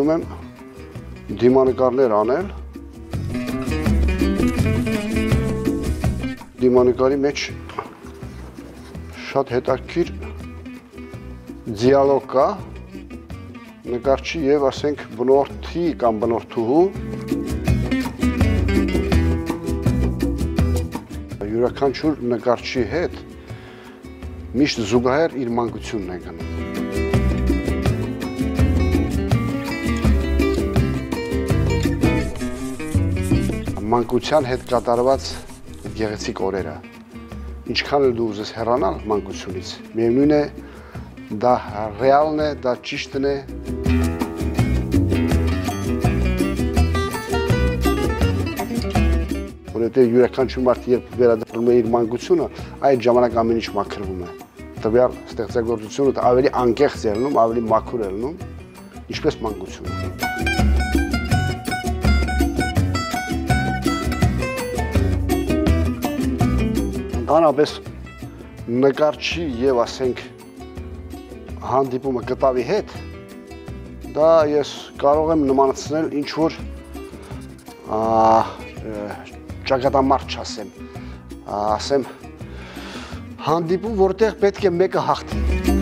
ուզում եմ դիմանկարներ անել։ Դիմանկարի մեջ շատ հետաքրքիր դիալոգ կա նկարչի եւ ասենք բնորդի կամ բնորդուհու յուրաքանչյուր նկարչի հետ միշտ զուգահեռ իր մանկությունն է գնում։ Մանկության հետ կատարված գեղեցիկ օրերը ինչքան էլ դու ուզես հեռանալ մանկությունից, միևնույն է դա ռեալն է, դա ճիշտն է։ Որովհետև յուրաքանչյուր մարդ երբ վերադառնում է իր մանկությունը, այդ ժամանակ ամեն ինչ մաքրվում է։ Տվյալ ստեղծագործությունը ավելի անկեղծ է լինում, ավելի մաքուր է լինում, ինչպես մանկությունը։ Անապես նկարչի եւ ասենք հանդիպումը կտավի հետ դա ես կարող եմ նմանացնել ինչ որ ճակատամարտ չասեմ, ասեմ հանդիպում, որտեղ պետք է մեկը հաղթի։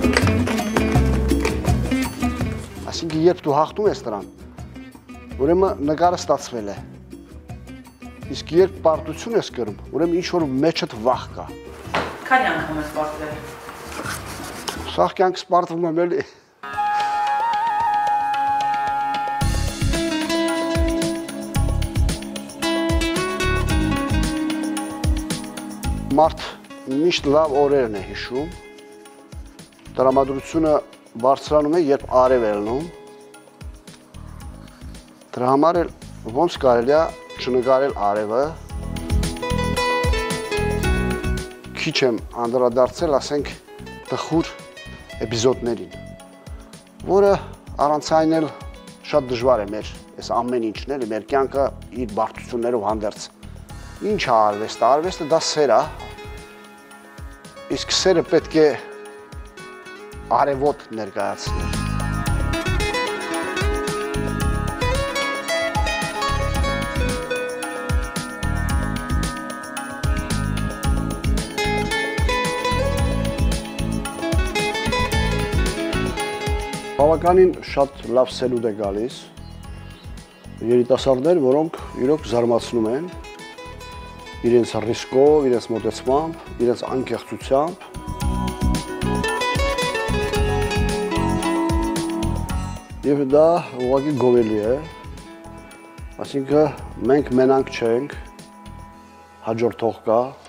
Այսինքն երբ դու հաղթում ես դրան, ուրեմն նկարը ստացվել է։ Իսկ երբ պարտություն ես կրում, ուրեմն ինչ-որ մեջդ վախ կա։ Քանի անգամ ես պարտվել։ Սաղ կյանքս պարտվում եմ էլի։ Մարդ միշտ լավ օրերն է հիշում։ Տրամադրությունը բարձրանում է, երբ արև է լինում։ Դրա համար էլ ոնց կարելի է չնկարել արևը, քիչ եմ անդրադարձել, ասենք, տխուր էպիզոդներին, որը առանց այն էլ շատ դժվար է մեր այս ամեն ինչն էլի, մեր կյանքը իր բարդություններով հանդերձ։ Ինչ է արվեստը, արվեստը դա սեր է, իսկ սերը պետք է արևոտ ներկայացնել։ Բավականին շատ լավ սելուդ է գալիս, երիտասարդներ, որոնք իրոք զարմացնում են իրենց ռիսկով, իրենց մոտեցմամբ, իրենց անկեղծությամբ։ Եվ դա ուղղակի գովելի է, այսինքն մենք մենակ չենք, հաջորդող կա,